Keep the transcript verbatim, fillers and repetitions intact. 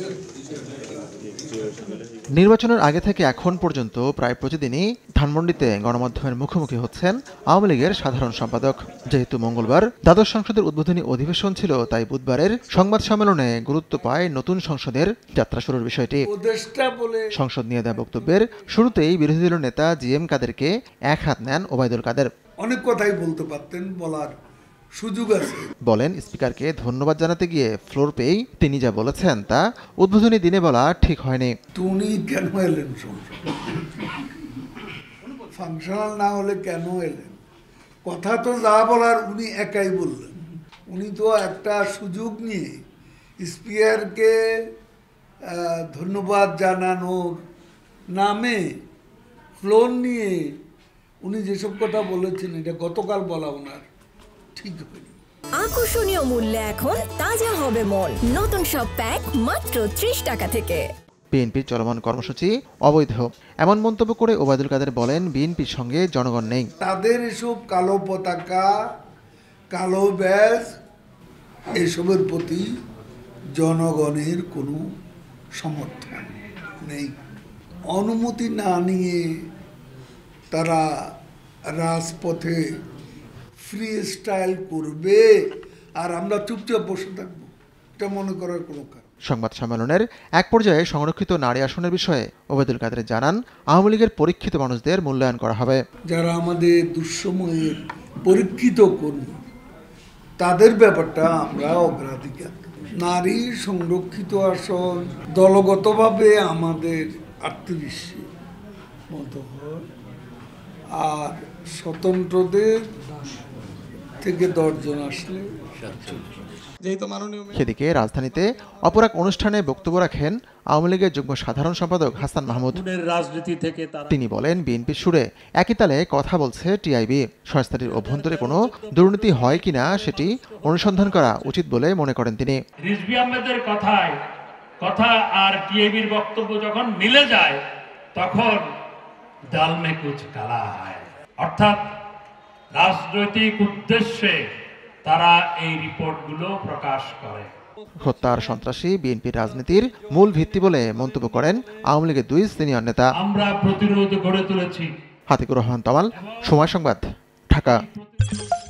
নির্বাচনের আগে থেকে এখন পর্যন্ত প্রায় প্রতিদিনই ধানমন্ডিতে গণমাধ্যমের মুখোমুখি হচ্ছেন আওয়ামী লীগের সাধারণ সম্পাদক। যেহেতু মঙ্গলবার দ্বাদশ সংসদের উদ্বোধনী অধিবেশন ছিল, তাই বুধবারের সংবাদ সম্মেলনে গুরুত্ব পায় নতুন সংসদের যাত্রা শুরুর বিষয়টি। সংসদ নিয়ে দেওয়া বক্তব্যের শুরুতেই বিরোধী দলের নেতা জি এম কাদেরকে এক হাত নেন ওবায়দুল কাদের। অনেক কথাই বলতে পারতেন, বলার সুযোগ আছে বলেন, স্পিকারকে ধন্যবাদ জানাতে গিয়ে ফ্লোর পেয়েই তিনি যা বলেছেন তা উদ্বোধনী দিনে বলা ঠিক হয়নি। উনি কেন এলেন সংসদ? ফাংশনাল না হলে কেন এলেন? কথা তো যা বলার উনি একাই বললেন। উনি তো একটা সুযোগ নিয়ে স্পিকারকে ধন্যবাদ জানানোর নামে ফ্লোর নিয়ে উনি যেসব কথা বলেছেন, এটা গতকাল বলা ওনার ঠিক হয়নি। আকর্ষণীয় মূল্যে এখন তাজা হবে মল, নতুন সব প্যাক মাত্র ত্রিশ টাকা থেকে। বিএনপির চলমান কর্মসূচি অবৈধ এমন মন্তব্য করে ওবায়দুল কাদের বলেন, বিএনপির সঙ্গে জনগণ নেই। তাদের এসব কালো পতাকা, কালো ব্যাজ এসবের প্রতি জনগণের কোনো সমর্থন নেই। অনুমতি না নিয়ে তারা রাজপথে ফ্রি স্টাইল করবে আর আমরা চুপচাপ বসে থাকবো, এটা মনে করার কোনো কারণ। সংবাদ সম্মেলনের এক পর্যায়ে সংরক্ষিত নারী আসনের বিষয়ে ওবায়দুল কাদের জানান, আওয়ামী লীগের পরীক্ষিত মানুষদের মূল্যায়ন করা হবে। যারা আমাদের দুঃসময়ের পরীক্ষিত কর্মী, তাদের ব্যাপারটা আমরা অগ্রাধিকার। নারী সংরক্ষিত আসন দলগতভাবে আমাদের আটত্রিশে মতো হয়, আর স্বতন্ত্রদের থেকে দশজন আসলে সেদিকে রাজধানীতে অপর এক অনুষ্ঠানে বক্তব্য রাখেন আওয়ামী লীগের যুগ্ম সাধারণ সম্পাদক হাসান মাহমুদ। রাজনীতি থেকে তিনি বলেন, বিএনপির সুরে একই তালে কথা বলছে টিআইবি। সংস্থাটির অভ্যন্তরে কোনো দুর্নীতি হয় কিনা সেটি অনুসন্ধান করা উচিত বলে মনে করেন তিনি। রিজভী আহমেদের কথায় কথা আর টিআইবির বক্তব্য যখন মিলে যায়, তখন দাল মে কুছ কালা হয়, অর্থাৎ রাজনৈতিক উদ্দেশ্যে তারা এই রিপোর্টগুলো প্রকাশ করে। হত্যার সন্ত্রাসী বিএনপির রাজনীতির মূল ভিত্তি বলে মন্তব্য করেন আওয়ামী লীগের দুই সিনিয়র নেতা। আমরা প্রতিরোধ গড়ে তুলেছি। হাতিকুর রহমান তমাল, সময় সংবাদ, ঢাকা।